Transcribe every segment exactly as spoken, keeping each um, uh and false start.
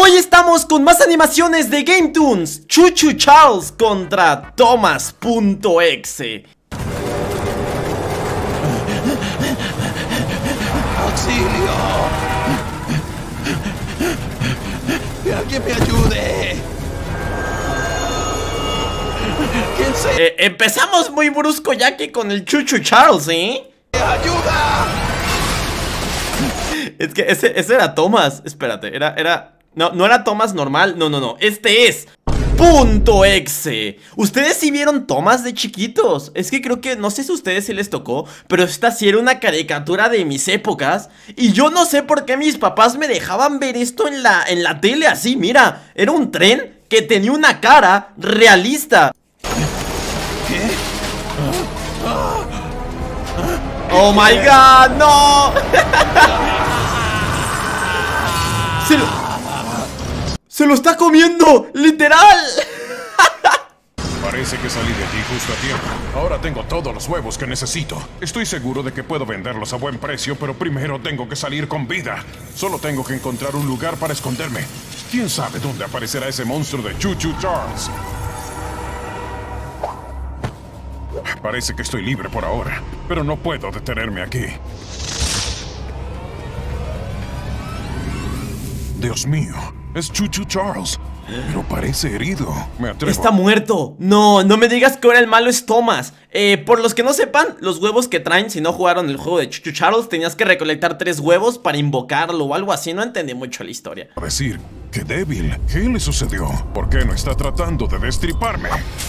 Hoy estamos con más animaciones de GameToons. Chuchu Charles contra Thomas.exe. ¡Auxilio! ¡Que alguien me ayude! ¿Quién se... Eh, empezamos muy brusco ya que con el Chuchu Charles, ¿eh? ¡Ayuda! Es que ese, ese era Thomas. Espérate, era... era... No, no era Thomas normal. No, no, no. Este es Punto Exe. Ustedes sí vieron Thomas de chiquitos. Es que creo que, no sé si a ustedes sí les tocó, pero esta sí era una caricatura de mis épocas. Y yo no sé por qué mis papás me dejaban ver esto en la, en la tele así. Mira, era un tren que tenía una cara realista. ¿Qué? Oh my god, no. Se lo, se lo está comiendo, literal. Parece que salí de allí justo a tiempo. Ahora tengo todos los huevos que necesito. Estoy seguro de que puedo venderlos a buen precio, pero primero tengo que salir con vida. Solo tengo que encontrar un lugar para esconderme. ¿Quién sabe dónde aparecerá ese monstruo de Chuchu Charles? Parece que estoy libre por ahora, pero no puedo detenerme aquí. Dios mío, es Chuchu Charles, pero parece herido. Me atrevo. Está muerto. No, no me digas que ahora el malo es Thomas. eh, Por los que no sepan, los huevos que traen, si no jugaron el juego de Chuchu Charles, tenías que recolectar tres huevos para invocarlo o algo así. No entendí mucho la historia. A decir, qué débil. ¿Qué le sucedió? ¿Por qué no está tratando de destriparme?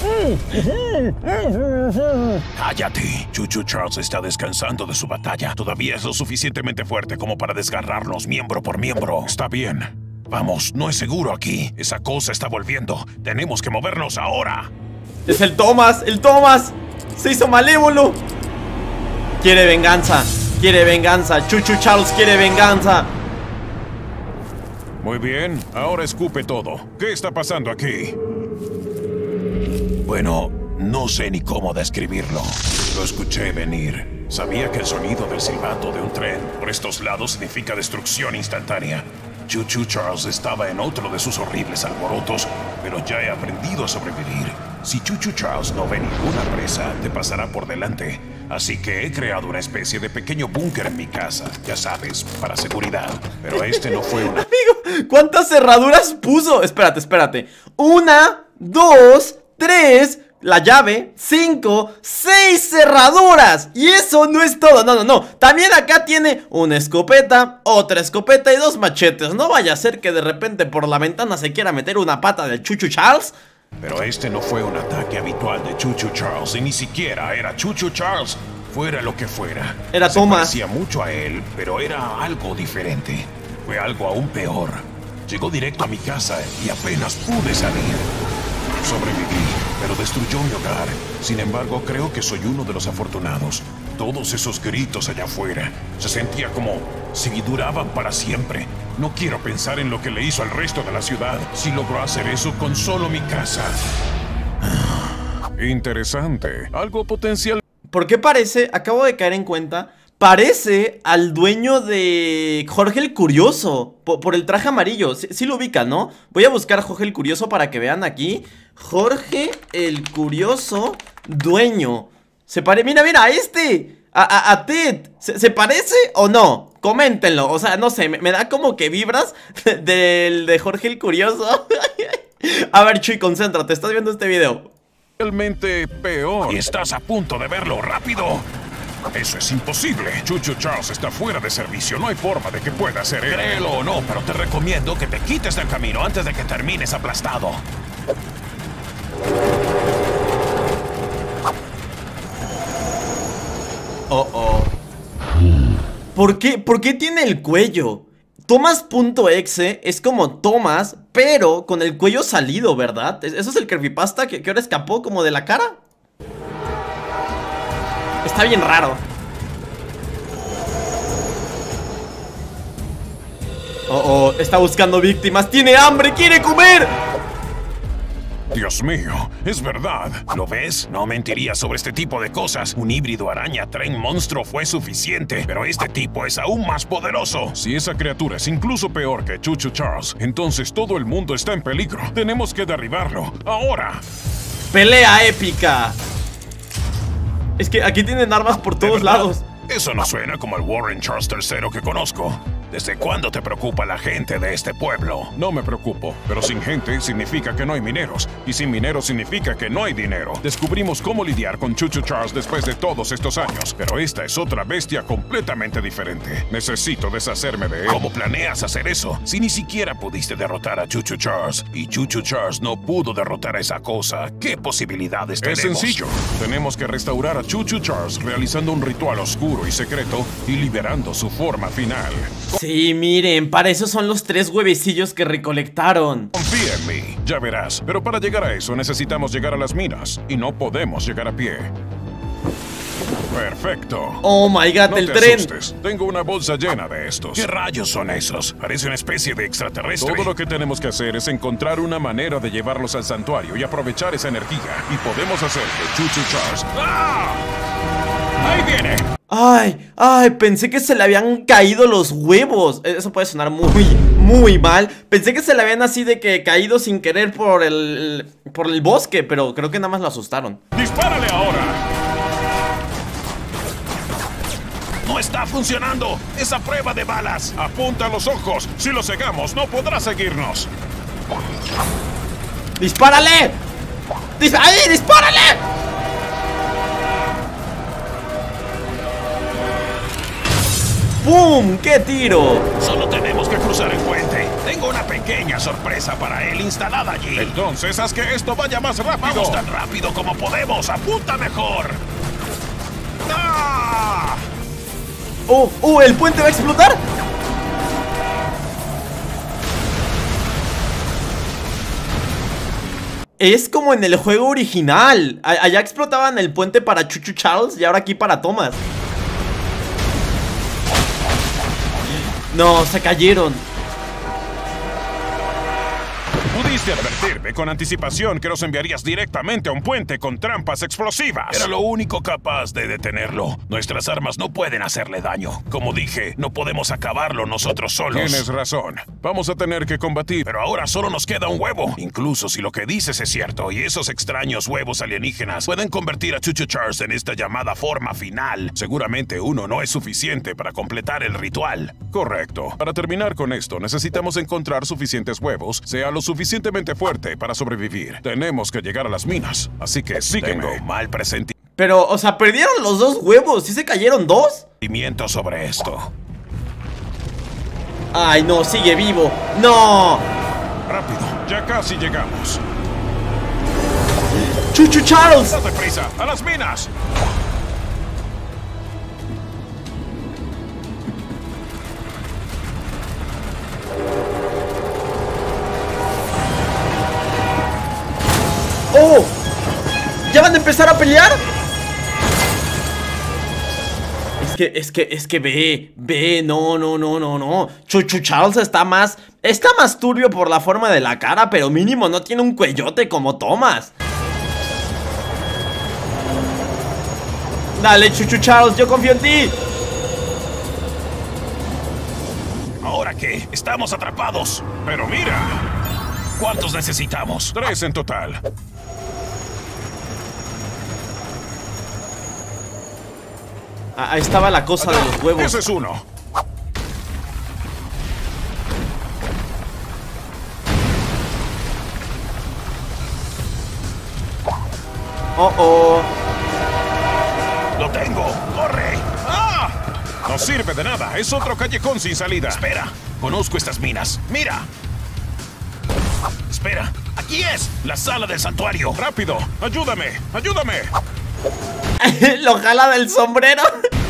Cállate. Chuchu Charles está descansando de su batalla. Todavía es lo suficientemente fuerte como para desgarrarnos miembro por miembro. Está bien. Vamos, no es seguro aquí. Esa cosa está volviendo. Tenemos que movernos ahora. Es el Thomas, el Thomas. Se hizo malévolo. Quiere venganza, quiere venganza. Chuchu Charles quiere venganza. Muy bien, ahora escupe todo. ¿Qué está pasando aquí? Bueno, no sé ni cómo describirlo. Lo escuché venir. Sabía que el sonido del silbato de un tren por estos lados significa destrucción instantánea. Chuchu Charles estaba en otro de sus horribles alborotos, pero ya he aprendido a sobrevivir. Si Chuchu Charles no ve ninguna presa, te pasará por delante. Así que he creado una especie de pequeño búnker en mi casa, ya sabes, para seguridad. Pero este no fue una... Amigo, ¿cuántas cerraduras puso? Espérate, espérate. Una, dos, tres... La llave, cinco, seis cerraduras. Y eso no es todo, no, no, no. También acá tiene una escopeta, otra escopeta y dos machetes. No vaya a ser que de repente por la ventana se quiera meter una pata del Chuchu Charles. Pero este no fue un ataque habitual de Chuchu Charles. Y ni siquiera era Chuchu Charles. Fuera lo que fuera. Era Se Thomas. parecía mucho a él, pero era algo diferente. Fue algo aún peor. Llegó directo a mi casa y apenas pude salir. Sobreviví, pero destruyó mi hogar. Sin embargo, creo que soy uno de los afortunados. Todos esos gritos allá afuera se sentía como si duraban para siempre. No quiero pensar en lo que le hizo al resto de la ciudad si logró hacer eso con solo mi casa. Interesante. Algo potencial. ¿Por qué parece? Acabo de caer en cuenta. Parece al dueño de Jorge el Curioso por, por el traje amarillo. Sí, sí lo ubican, ¿no? Voy a buscar a Jorge el Curioso para que vean aquí. Jorge el Curioso dueño. Se parece, mira, mira, a este A, a, a Ted, ¿Se, ¿se parece o no? Coméntenlo, o sea, no sé, me, me da como que vibras del de Jorge el Curioso. A ver, Chuy, concéntrate, estás viendo este video. Realmente peor. Y estás a punto de verlo rápido. Eso es imposible. Chuchu Charles está fuera de servicio. No hay forma de que pueda hacer él. Créelo o no, pero te recomiendo que te quites del camino antes de que termines aplastado. Oh, oh. ¿Por qué? ¿Por qué tiene el cuello? Thomas.exe es como Thomas, pero con el cuello salido, ¿verdad? ¿Eso es el creepypasta que, que ahora escapó como de la cara? Está bien raro. Oh, oh, está buscando víctimas. ¡Tiene hambre! ¡Quiere comer! Dios mío, es verdad. ¿Lo ves? No mentiría sobre este tipo de cosas. Un híbrido araña tren monstruo fue suficiente, pero este tipo es aún más poderoso. Si esa criatura es incluso peor que Chuchu Charles, entonces todo el mundo está en peligro. Tenemos que derribarlo. ¡Ahora! ¡Pelea épica! Es que aquí tienen armas por todos lados. Eso no suena como el Warren Charles tercero que conozco. ¿Desde cuándo te preocupa la gente de este pueblo? No me preocupo, pero sin gente significa que no hay mineros. Y sin mineros significa que no hay dinero. Descubrimos cómo lidiar con Chuchu Charles después de todos estos años. Pero esta es otra bestia completamente diferente. Necesito deshacerme de él. ¿Cómo planeas hacer eso? Si ni siquiera pudiste derrotar a Chuchu Charles. Y Chuchu Charles no pudo derrotar a esa cosa. ¿Qué posibilidades tenemos? Es sencillo. Tenemos que restaurar a Chuchu Charles realizando un ritual oscuro y secreto y liberando su forma final. Sí, miren, para eso son los tres huevecillos que recolectaron. Confía en mí, ya verás. Pero para llegar a eso necesitamos llegar a las minas. Y no podemos llegar a pie. Perfecto. Oh my god, no el te tren. Asustes. Tengo una bolsa llena de estos. ¿Qué rayos son esos? Parece una especie de extraterrestre. Todo lo que tenemos que hacer es encontrar una manera de llevarlos al santuario y aprovechar esa energía. Y podemos hacer que Chuchu Charles... ¡Ah! ¡Ahí viene! Ay, ay, pensé que se le habían caído los huevos. Eso puede sonar muy, muy mal. Pensé que se le habían así de que caído sin querer por el, por el bosque, pero creo que nada más lo asustaron. ¡Dispárale ahora! ¡No está funcionando! ¡Esa prueba de balas! ¡Apunta los ojos! Si lo cegamos, no podrá seguirnos. ¡Dispárale! ¡Dis ¡Ahí, dispárale! ¡Pum! ¡Qué tiro! Solo tenemos que cruzar el puente. Tengo una pequeña sorpresa para él instalada allí. Entonces haz que esto vaya más rápido. Vamos tan rápido como podemos. ¡Apunta mejor! ¡Ah! ¡Oh! ¡Oh! ¿El puente va a explotar? Es como en el juego original. Allá explotaban el puente para Chuchu Charles y ahora aquí para Thomas. No, se cayeron. Pudiste advertirme con anticipación que nos enviarías directamente a un puente con trampas explosivas. Era lo único capaz de detenerlo. Nuestras armas no pueden hacerle daño. Como dije, no podemos acabarlo nosotros solos. Tienes razón. Vamos a tener que combatir. Pero ahora solo nos queda un huevo. Incluso si lo que dices es cierto y esos extraños huevos alienígenas pueden convertir a Chuchu Charles en esta llamada forma final, seguramente uno no es suficiente para completar el ritual. Correcto. Para terminar con esto, necesitamos encontrar suficientes huevos, sea lo suficientemente fuerte para sobrevivir. Tenemos que llegar a las minas, así que sígueme. Tengo mal presentimiento. Pero, o sea, perdieron los dos huevos. ¿Sí se cayeron dos? Sobre esto. Ay, no, sigue vivo. ¡No! Rápido, ya casi llegamos. ¡Chuchu Charles! ¡Date prisa! ¡A las minas! ¡Oh! ¿Ya van a empezar a pelear? Es que, es que, es que ve, ve, no, no, no, no, no. Chuchu Charles está más, está más turbio por la forma de la cara, pero mínimo no tiene un cuellote como Thomas. Dale, Chuchu Charles, yo confío en ti. ¿Ahora qué? Estamos atrapados. Pero mira, ¿cuántos necesitamos? Tres en total. Ahí estaba la cosa de los huevos. Ese es uno. Oh, oh. Lo tengo. ¡Corre! ¡Ah! No sirve de nada. Es otro callejón sin salida. Espera. Conozco estas minas. ¡Mira! Espera. ¡Aquí es! La sala del santuario. ¡Rápido! ¡Ayúdame! ¡Ayúdame! Lo jala del sombrero.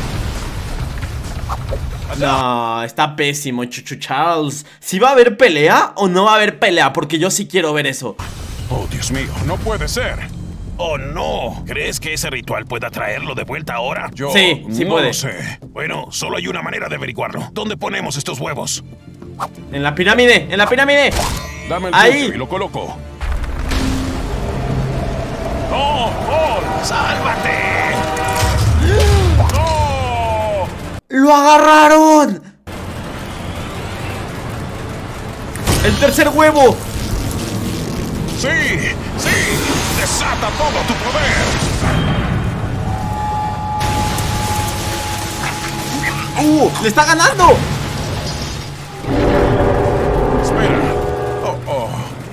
No, está pésimo, Chuchu Charles. ¿Sí va a haber pelea o no va a haber pelea? Porque yo sí quiero ver eso. Oh, Dios mío, no puede ser. Oh, no. ¿Crees que ese ritual pueda traerlo de vuelta ahora? Yo sí, sí no puede. lo sé. Bueno, solo hay una manera de averiguarlo. ¿Dónde ponemos estos huevos? En la pirámide, en la pirámide. Dame el ahí y lo coloco. ¡No! ¡Paul! ¡Sálvate! ¡No! ¡Lo agarraron! ¡El tercer huevo! ¡Sí! ¡Sí! ¡Desata todo tu poder! ¡Uh! ¡Le está ganando! Espera. Oh, oh.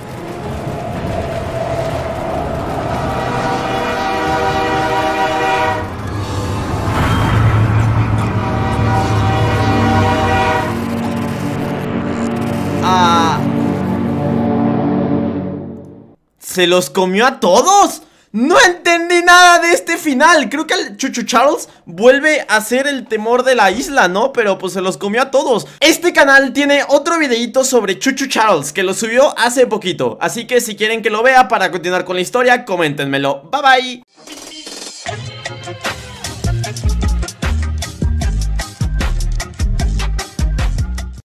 Ah. ¿Se los comió a todos? No entendí nada de este final. Creo que el Chuchu Charles vuelve a ser el temor de la isla, ¿no? Pero pues se los comió a todos. Este canal tiene otro videito sobre Chuchu Charles que lo subió hace poquito, así que si quieren que lo vea para continuar con la historia, coméntenmelo. Bye bye.